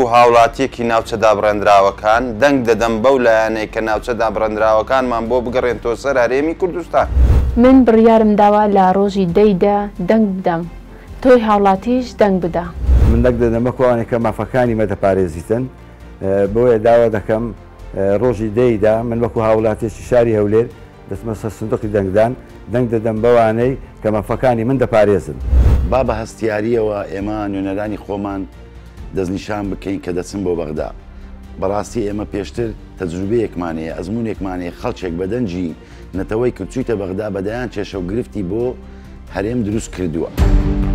هاوڵاتیەکی ناوچەدا بڕێنراوەکان دەنگ دەدەم بەو لایەنەی کە ناوچەدا بڕێنراوەکانمان بۆ بگەڕێنەوە سەر هەرێمی کوردستان. من بڕیارم داوا لە ڕۆژی دەیدا دەنگ بدەم، تۆی هاوڵاتیش دەنگ بدە. من دەنگ دەدەمە کۆوانێکە مافەکانی مەدەپارێزیتن، بۆیە داوا دەکەم ڕۆژی دەیدا من وەکو هاوڵاتیەکی شاری هەولێر دەچمە سەر سندوقی دەنگدان، دەنگ دەدەم بەوانەی کە مافەکانی من دەپارێزن. با بە هەستیاریەوە ئێمە نوێنەرانی خۆمان دەستنیشان بکەین کە دەچن بۆ بەغدا. بەڕاستی ئێمە پێشتر تەجروبەیەکمانەیە، ئەزمونێکمانەیە، خەڵکێک بەدەنجی نەتەوەی کە چوویتە بەغدا بەدایان کێشە و گرفتی بۆ هەرێم دروست کردووە.